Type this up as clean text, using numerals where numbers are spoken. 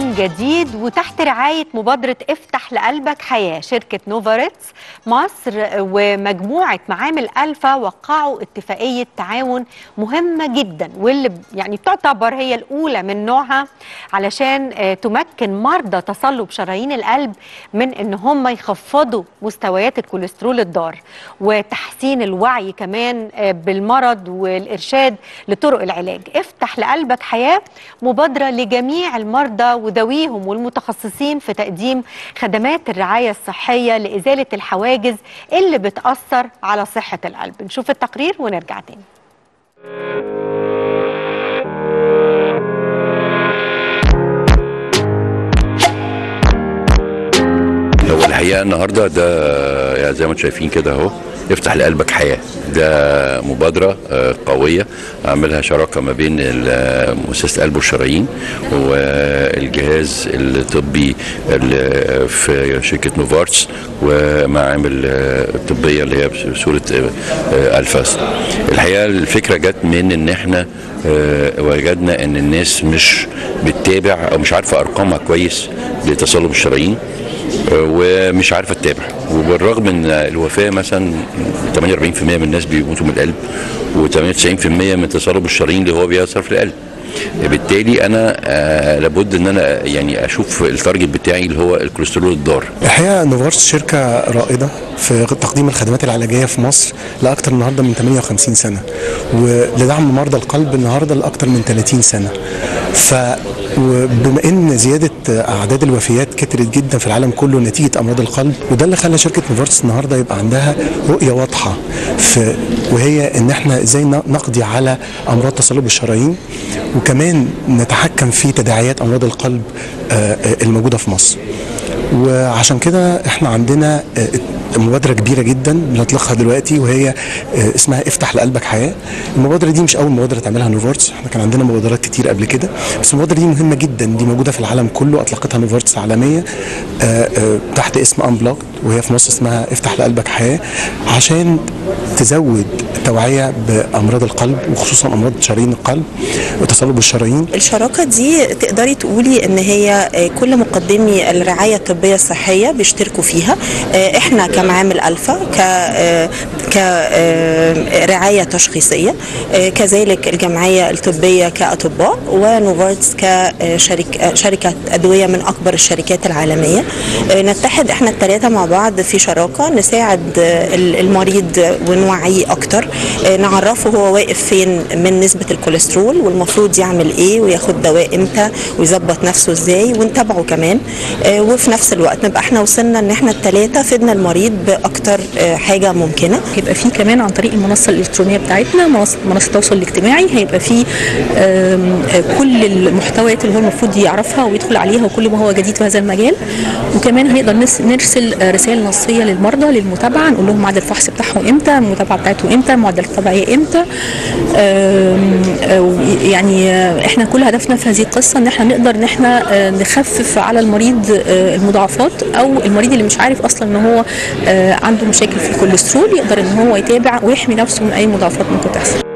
من جديد وتحت رعاية مبادرة افتح لقلبك حياة. شركة نوفاريتس مصر ومجموعة معامل ألفا وقعوا اتفاقية تعاون مهمة جدا، واللي يعني بتعتبر هي الأولى من نوعها علشان تمكن مرضى تصلب شرايين القلب من ان هم يخفضوا مستويات الكوليسترول الضار، وتحسين الوعي كمان بالمرض والإرشاد لطرق العلاج. افتح لقلبك حياة مبادرة لجميع المرضى وذويهم والمتخصصين في تقديم خدمات الرعاية الصحية لإزالة الحواجز اللي بتأثر على صحة القلب. نشوف التقرير ونرجع تاني. هو الحقيقه النهارده ده يعني زي ما انتم شايفين كده اهو، افتح لقلبك حياه. ده مبادره قويه عملها شراكه ما بين مؤسسه قلب والشرايين والجهاز الطبي في شركه نوفارتس ومعامل الطبيه اللي هي بصوره الفاس. الحقيقه الفكره جت من ان احنا وجدنا ان الناس مش بتتابع او مش عارفه ارقامها كويس لتصلب الشرايين ومش عارفه تتابع، وبالرغم ان الوفاه مثلا 48% من الناس بيموتوا من القلب و98% من تصلب الشرايين اللي هو بيأثر في القلب. بالتالي انا لابد ان انا يعني اشوف التارجت بتاعي اللي هو الكوليسترول الضار. الحقيقه نوفارتس شركه رائده في تقديم الخدمات العلاجيه في مصر لاكثر النهارده من 58 سنه، ولدعم مرضى القلب النهارده لاكثر من 30 سنه. وبما ان زياده اعداد الوفيات كترت جدا في العالم كله نتيجه امراض القلب، وده اللي خلى شركه نوفارتس النهارده يبقى عندها رؤيه واضحه وهي ان احنا ازاي نقضي على امراض تصلب الشرايين، وكمان نتحكم في تداعيات امراض القلب الموجوده في مصر. وعشان كده احنا عندنا مبادره كبيره جدا بنطلقها دلوقتي وهي اسمها افتح لقلبك حياه. المبادره دي مش اول مبادره تعملها نوفارتس، احنا كان عندنا مبادرات كتير قبل كده، بس المبادره دي مهمه جدا، دي موجوده في العالم كله، اطلقتها نوفارتس عالميه تحت اسم انبلوكد، وهي في مصر اسمها افتح لقلبك حياه، عشان تزود التوعيه بامراض القلب وخصوصا امراض شرايين القلب وتصلب الشرايين. الشراكه دي تقدري تقولي ان هي كل مقدمي الرعايه الطبيه الصحيه بيشتركوا فيها. احنا كمعامل ألفا كرعاية تشخيصية، كذلك الجمعية الطبية كأطباء، ونوفارتس كشركة أدوية من أكبر الشركات العالمية. نتحد احنا الثلاثة مع بعض في شراكة نساعد المريض ونوعيه أكتر، نعرفه هو واقف فين من نسبة الكوليسترول والمفروض يعمل ايه وياخد دواء امتى ويظبط نفسه ازاي، ونتابعه كمان. وفي نفس الوقت نبقى احنا وصلنا ان احنا الثلاثة فدنا المريض باكتر حاجه ممكنه. هيبقى في كمان عن طريق المنصه الالكترونيه بتاعتنا، منصه التواصل الاجتماعي، هيبقى في كل المحتويات اللي هو المفروض يعرفها ويدخل عليها وكل ما هو جديد في هذا المجال. وكمان هنقدر نرسل رسائل نصيه للمرضى للمتابعه، نقول لهم ميعاد الفحص بتاعهم امتى، المتابعه بتاعته امتى، معدل الطبيعيه امتى. يعني احنا كل هدفنا في هذه القصه ان احنا نقدر ان احنا نخفف على المريض المضاعفات، او المريض اللي مش عارف اصلا ان هو عنده مشاكل في الكوليسترول يقدر ان هو يتابع ويحمي نفسه من اي مضاعفات ممكن تحصل.